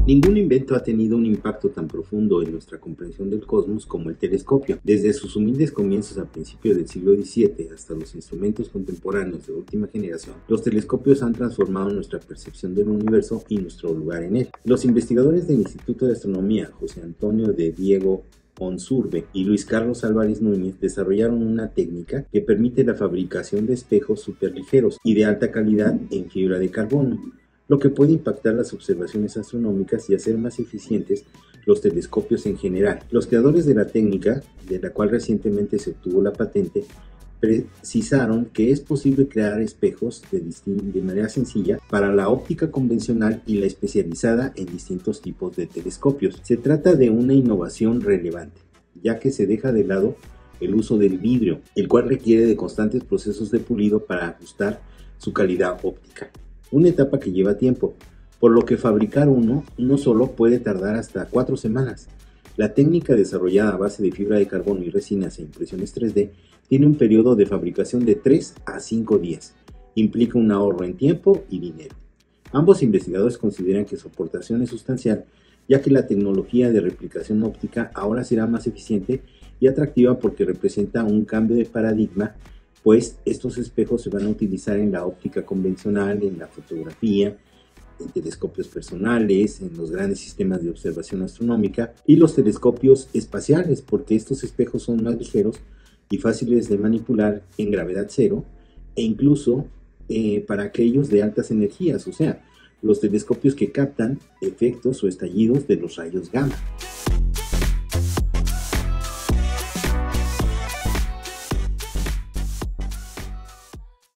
Ningún invento ha tenido un impacto tan profundo en nuestra comprensión del cosmos como el telescopio. Desde sus humildes comienzos a principios del siglo XVII hasta los instrumentos contemporáneos de última generación, los telescopios han transformado nuestra percepción del universo y nuestro lugar en él. Los investigadores del Instituto de Astronomía, José Antonio de Diego Onsurbe y Luis Carlos Álvarez Núñez, desarrollaron una técnica que permite la fabricación de espejos superligeros y de alta calidad en fibra de carbono, lo que puede impactar las observaciones astronómicas y hacer más eficientes los telescopios en general. Los creadores de la técnica, de la cual recientemente se obtuvo la patente, precisaron que es posible crear espejos de manera sencilla para la óptica convencional y la especializada en distintos tipos de telescopios. Se trata de una innovación relevante, ya que se deja de lado el uso del vidrio, el cual requiere de constantes procesos de pulido para ajustar su calidad óptica. Una etapa que lleva tiempo, por lo que fabricar uno solo puede tardar hasta 4 semanas. La técnica desarrollada a base de fibra de carbono y resinas e impresiones 3D tiene un periodo de fabricación de 3 a 5 días. Implica un ahorro en tiempo y dinero. Ambos investigadores consideran que su aportación es sustancial, ya que la tecnología de replicación óptica ahora será más eficiente y atractiva porque representa un cambio de paradigma, pues estos espejos se van a utilizar en la óptica convencional, en la fotografía, en telescopios personales, en los grandes sistemas de observación astronómica y los telescopios espaciales, porque estos espejos son más ligeros y fáciles de manipular en gravedad cero e incluso para aquellos de altas energías, o sea, los telescopios que captan efectos o estallidos de los rayos gamma.